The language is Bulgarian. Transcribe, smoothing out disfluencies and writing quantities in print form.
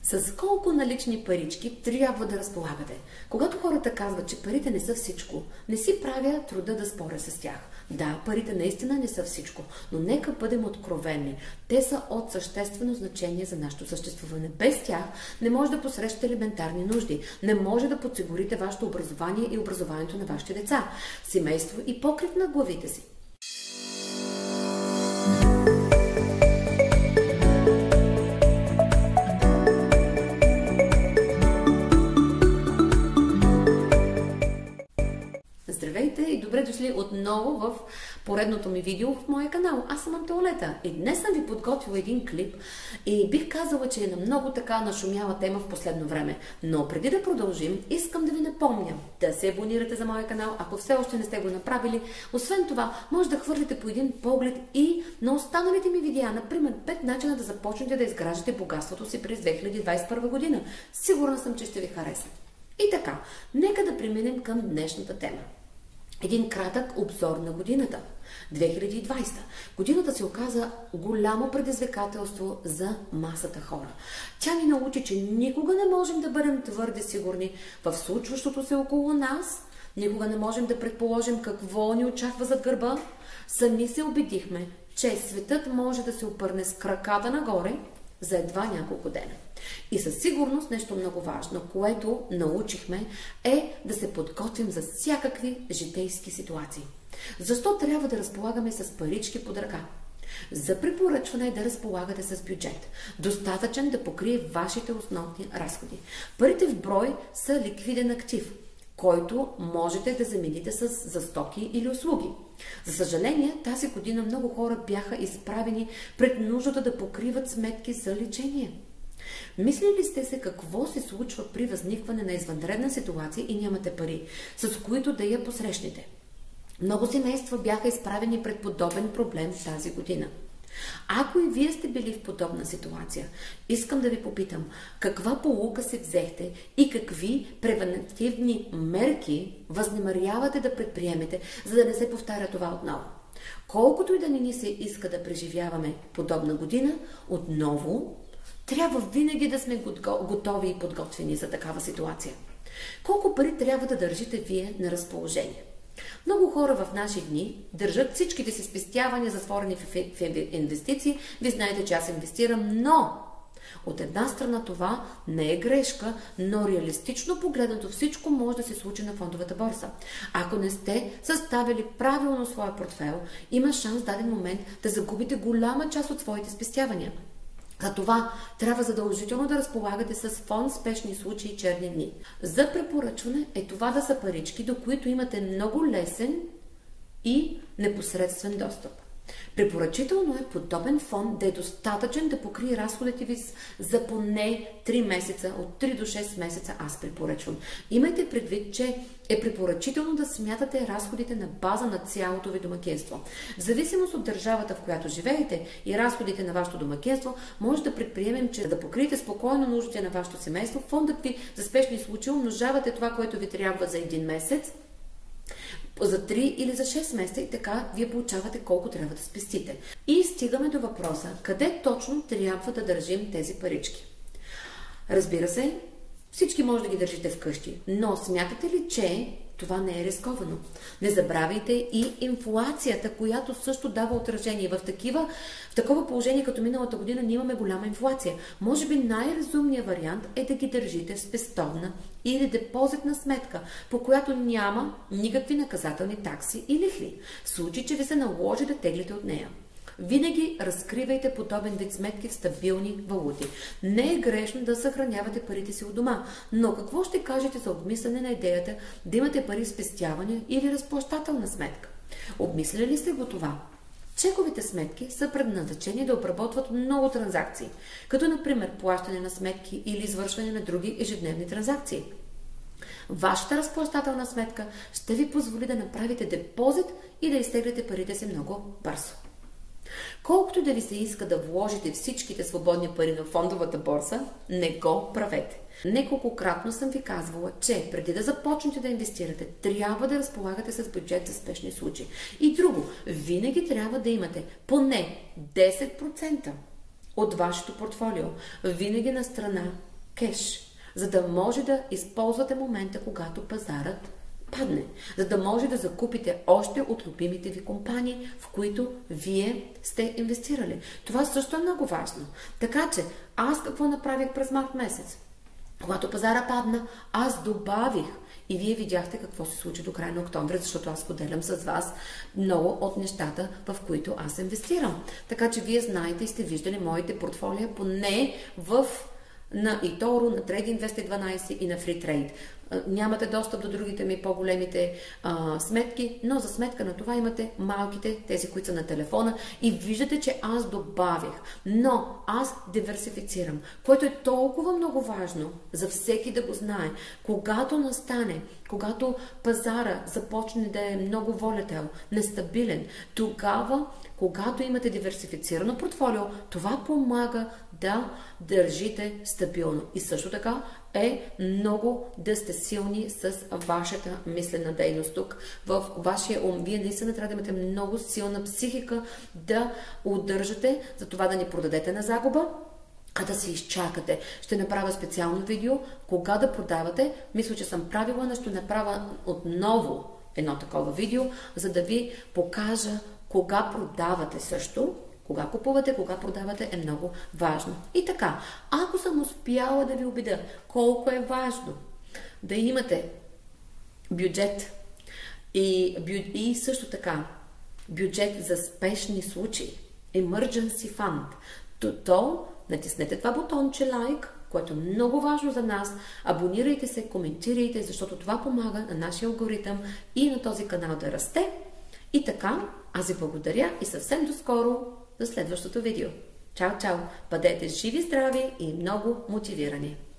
С колко налични парички трябва да разполагате? Когато хората казват, че парите не са всичко, не си правя труда да споря с тях. Да, парите наистина не са всичко, но нека бъдем откровени. Те са от съществено значение за нашето съществуване. Без тях не може да посрещате елементарни нужди, не може да подсигурите вашето образование и образованието на вашите деца, семейство и покрив на главите си. Здравейте и добре дошли отново в поредното ми видео в моя канал. Аз съм Антоолета и днес съм ви подготвила един клип и бих казала, че е на много така нашумяла тема в последно време. Но преди да продължим, искам да ви напомня да се абонирате за моя канал, ако все още не сте го направили. Освен това, може да хвърлите по един поглед и на останалите ми видеа, например 5 начина да започнете да изграждате богатството си през 2021 година. Сигурна съм, че ще ви хареса. И така, нека да преминем към днешната тема. Един кратък обзор на годината. 2020. Годината се оказа голямо предизвикателство за масата хора. Тя ни научи, че никога не можем да бъдем твърде сигурни в случващото се около нас, никога не можем да предположим какво ни очаква зад гърба. Сами се убедихме, че светът може да се обърне с краката нагоре за едва няколко дена. И със сигурност нещо много важно, което научихме, е да се подготвим за всякакви житейски ситуации. Защо трябва да разполагаме с парички под ръка? За препоръчване е да разполагате с бюджет, достатъчен да покрие вашите основни разходи. Парите в брой са ликвиден актив, който можете да замените за стоки или услуги. За съжаление, тази година много хора бяха изправени пред нуждата да покриват сметки за лечение. Мислили сте се какво се случва при възникване на извънредна ситуация и нямате пари, с които да я посрещнете? Много семейства бяха изправени пред подобен проблем тази година. Ако и вие сте били в подобна ситуация, искам да ви попитам, каква поука се взехте и какви превентивни мерки възнамерявате да предприемете, за да не се повтаря това отново? Колкото и да не ни се иска да преживяваме подобна година, отново трябва винаги да сме готови и подготвени за такава ситуация. Колко пари трябва да държите вие на разположение? Много хора в наши дни държат всичките си спестявания затворени в инвестиции. Вие знаете, че аз инвестирам, но от една страна това не е грешка, но реалистично погледнато всичко може да се случи на фондовата борса. Ако не сте съставили правилно своя портфейл, има шанс в даден момент да загубите голяма част от своите спестявания. За това трябва задължително да разполагате с фонд спешни случаи и черни дни. За препоръчване е това да са парички, до които имате много лесен и непосредствен достъп. Препоръчително е подобен фонд да е достатъчен да покрие разходите ви за поне 3 месеца, от 3 до 6 месеца аз препоръчвам. Имайте предвид, че е препоръчително да смятате разходите на база на цялото ви домакинство. В зависимост от държавата, в която живеете и разходите на вашето домакинство, може да предприемем, че да покриете спокойно нуждите на вашето семейство, фондът ви за спешни случаи умножавате това, което ви трябва за 1 месец, за 3 или за 6 месеца и така вие получавате колко трябва да спестите. И стигаме до въпроса, къде точно трябва да държим тези парички? Разбира се, всички може да ги държите вкъщи, но смятате ли, че това не е рисковано? Не забравяйте и инфлацията, която също дава отражение. В такова положение като миналата година ние имаме голяма инфлация. Може би най-разумният вариант е да ги държите в спестовна или депозитна сметка, по която няма никакви наказателни такси и лихви, в случай, че ви се наложи да теглите от нея. Винаги разкривайте подобен вид сметки в стабилни валути. Не е грешно да съхранявате парите си у дома, но какво ще кажете за обмислене на идеята да имате пари в спестяване или разплащателна сметка? Обмисляли ли сте го това? Чековите сметки са предназначени да обработват много транзакции, като например плащане на сметки или извършване на други ежедневни транзакции. Вашата разплащателна сметка ще ви позволи да направите депозит и да изтеглите парите си много бързо. Колкото да ви се иска да вложите всичките свободни пари на фондовата борса, не го правете. Неколкократно съм ви казвала, че преди да започнете да инвестирате, трябва да разполагате с бюджет за спешни случаи. И друго, винаги трябва да имате поне 10% от вашето портфолио винаги на страна кеш, за да може да използвате момента, когато пазарът падне, за да може да закупите още от любимите ви компании, в които вие сте инвестирали. Това също е много важно. Така че, аз какво направих през март месец? Когато пазара падна, аз добавих и вие видяхте какво се случи до края на октомври, защото аз поделям с вас много от нещата, в които аз инвестирам. Така че вие знаете и сте виждали моите портфолия поне на eToro, на Trading 212 и на FreeTrade. Нямате достъп до другите ми по-големите сметки, но за сметка на това имате малките, тези, които са на телефона, и виждате, че аз добавих. Но аз диверсифицирам, което е толкова много важно за всеки да го знае. Когато настане, когато пазара започне да е много волатил, нестабилен, тогава, когато имате диверсифицирано портфолио, това помага да държите стабилно. И също така е много да сте силни с вашата мислена дейност тук, в вашия ум. Вие наистина трябва да имате много силна психика да удържате, за това да ни продадете на загуба, а да се изчакате. Ще направя специално видео, кога да продавате. Мисля, че съм правила, но ще направя отново едно такова видео, за да ви покажа кога продавате също. Кога купувате, кога продавате е много важно. И така, ако съм успяла да ви убедя колко е важно да имате бюджет и също така бюджет за спешни случаи, emergency fund, то натиснете това бутонче лайк, което е много важно за нас. Абонирайте се, коментирайте, защото това помага на нашия алгоритъм и на този канал да расте. И така, аз ви благодаря и съвсем доскоро за следващото видео. Чао, чао! Бъдете живи, здрави и много мотивирани!